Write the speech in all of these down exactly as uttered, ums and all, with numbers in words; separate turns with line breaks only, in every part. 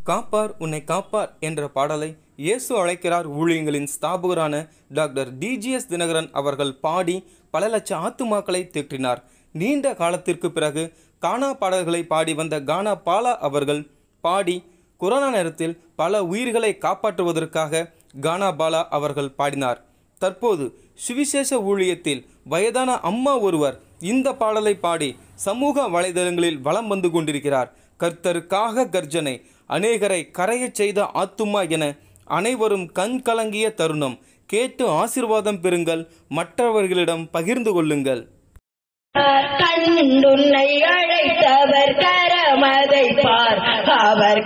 காப்பார் உன்னை காப்பார் என்ற பாடலை இயேசு அழைக்கிறார் ஊழியங்களின் ஸ்தாபகரான டாக்டர் டிஜிஎஸ் தினகரன் அவர்கள் பாடி பல லட்ச ஆத்துமாக்களை தேற்றினார். நீண்ட காலத்திற்கு பிறகு கானா பாடல்களை பாடி வந்த கானா பாலா அவர்கள் பாடி கொரோனா நேரத்தில் பல உயிர்களை காப்பாற்றுவதற்காக கானா பாலா அவர்கள் பாடினார். தற்போது சுவிசேஷ ஊழியத்தில் வயதான அம்மா ஒருவர் இந்த பாடலை பாடி சமூக வலைதளங்களில் வலம் வந்து கொண்டிருக்கிறார். கர்த்தருக்காக கர்ஜனை, அநேகரை கரையச் செய்த ஆத்துமா என அனைவரும் கண் கலங்கிய தருணம். கேட்டு ஆசீர்வாதம் பெறுங்கள், மற்றவர்களிடம் பகிர்ந்து கொள்ளுங்கள்.
கண்டுன்னை அழைத்தவர் கரமதை பார், அவர்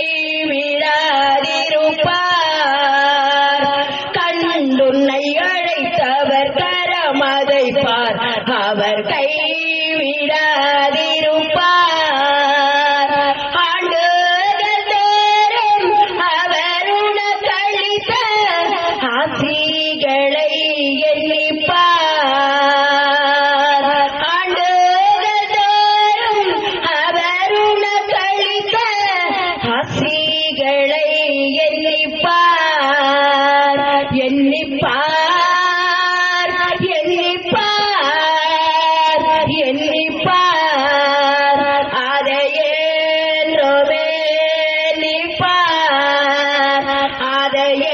கைவிடாதிருப்பார். கண்டுன்னை அழைத்தவர் கரமதை பார், அவர் கைவிடாதிருப்பார். ஆண்டுகள் தோறும் அவர் உனக்களித்த ஆசிகளை எண்ணிப்பார். ஆண்டுகள் தோறும் அவர் உனக்களித்த ஆசிகளை எண்ணிப்பார். எண்ணிப்பார் எண்ணிப்பார் எண்ணிப்பார் அதையே நிப்பார். அதையே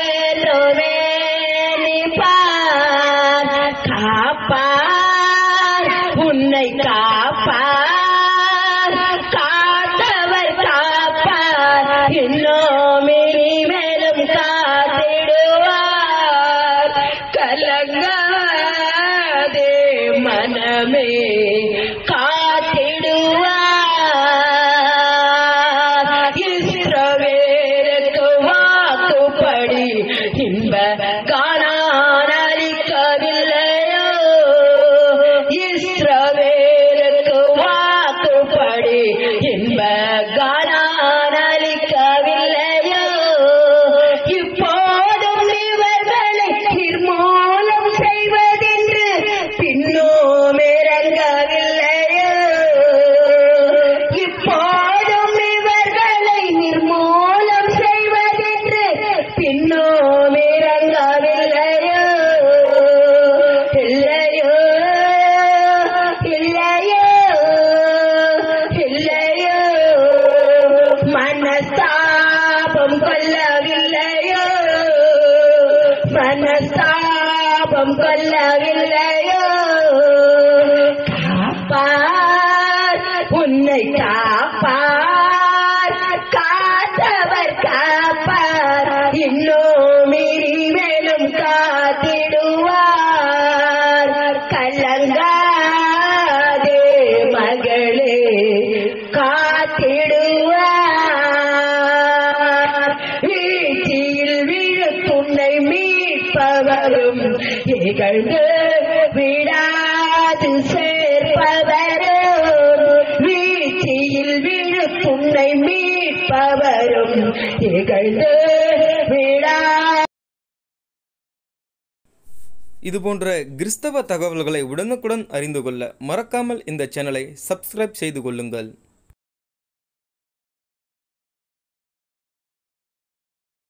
நிப்பார். காப்பார் உன்னை காப்பார், காத்தவர் காப்பார், இன்னும் இனிமேலும் காத்திடுவார். கலங்காதே மனமே காத்திடுவார். இஸ்ரவேலுக்கு வாக்குப்படி இன்ப கானான் அளிக்கவில்லையோ? இஸ்ரவேலுக்கு வாக்குப்படி இன்ப கானான் அளிக்கவில்லையோ? இப்போதும் இவர்களை நிர்மூலம் செய்வதென்று பின்னோம் இறங்கவில்லையோ? இப்போதும் இவர்களை நிர்மூலம் செய்வதென்று பின்னோம் இறங்கவில்லையோ? இல்லையோ இல்லையோ இல்லையோ, மனஸ்தாபம் கொள்ளவில்லையோ? மனஸ்தாபம் கொள்ளவில்லையோ? காப்பார் உன்னை காப்பார், காத்தவர் காப்பார், இன்னும் இனிமேலும் காத்திடுவார். கலங்காதே மகளே காத்திடுவார். வீழ்ச்சியில் விழுத்துன்னை மீட்பவரும் இகழ்ந்து விடாது சேர்ப்பவரும். வீழ்ச்சியில் விழுத்துன்னை மீட்பவரும் இகழ்ந்து விடா.
இதுபோன்ற கிறிஸ்தவ தகவல்களை உடனுக்குடன் அறிந்து கொள்ள மறக்காமல் இந்த சேனலை சப்ஸ்கிரைப் செய்து கொள்ளுங்கள்.